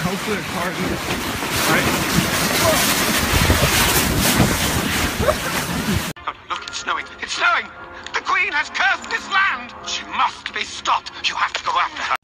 hopefully a car here. Right? Look, it's snowing. It's snowing! The Queen has cursed this land! She must be stopped. You have to go after her.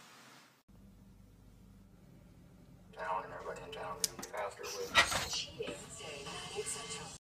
Town and everybody in town faster with